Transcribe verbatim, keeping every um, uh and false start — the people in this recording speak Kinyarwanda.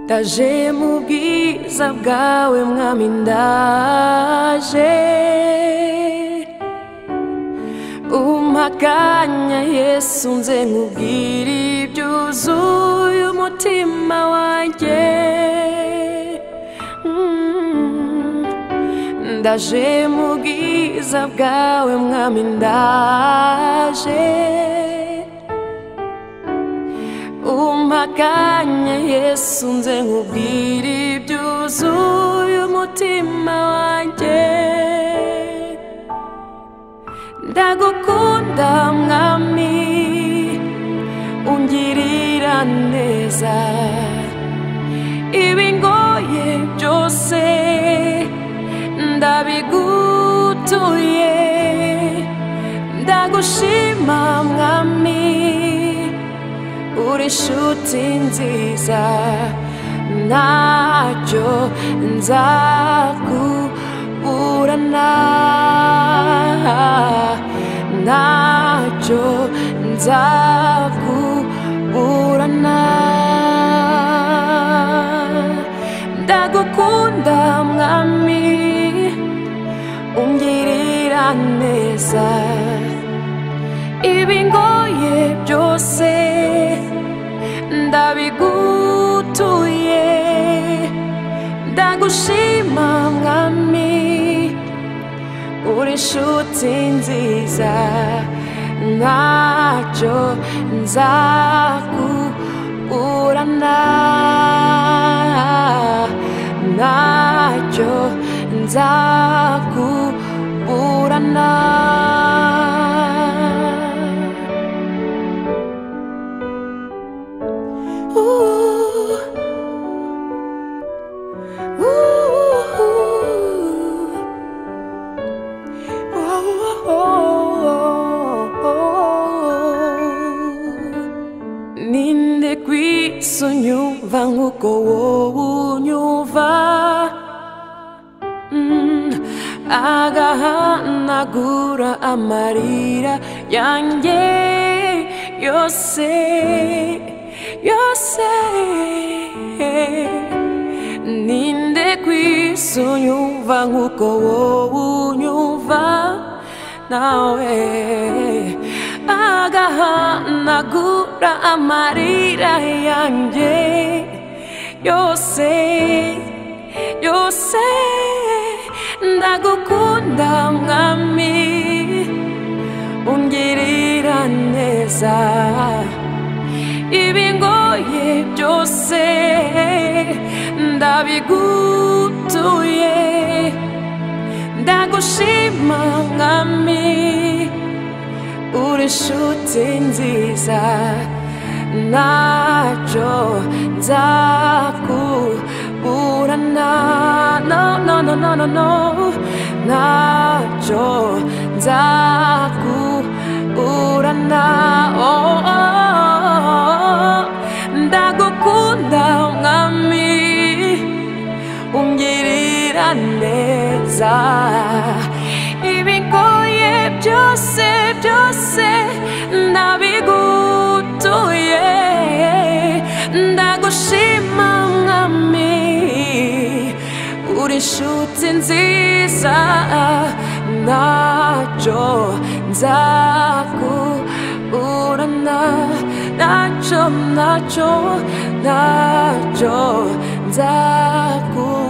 Ndaje mu bwiza bwawe mwami ndaje umpakanya Yesu nze nkubwire ibyuzuye umutima wanjye. Ndaje mu bwiza bwawe mwami ndaje umpakanya Yesu nze nkubwire ibyuzuye umutima wanjye. Ndagukunda mwami ungirira neza, ibingoye byose ndabigutuye. Ndagushima mwami uri inshuti nziza, ntacyo nzakuburana, ntacyo nzakuburana. Ndagukunda mwami ungirira neza, ibingoye byose ndabigutuye. Ndagushima mwami uri inshuti nziza, ntacyo nzakuburana, ntacyo nzakuburana. Ninde kwisi unyumva nk'uko wowe unyumva, agahanagura amarira yanjye yose yose. Ninde kwisi unyumva nk'uko wowe unyumva, nawe agahanagura amarira yanjye yose yose. Ndagukunda mwami ungirira neza, ibingoye byose ndabigutuye. Ndagushima mwami uri inshuti nziza, ntacyo nzakuburana, no no no no no no, ntacyo nzakuburana. Oh, oh, oh. Ndagukunda mwami ungirira neza, ibingoye byose byose ndabigutuye. Ndagushima mwami uri inshuti nziza, ntacyo nzakuburana, ntacyo ntacyo ntacyo nzakuburana.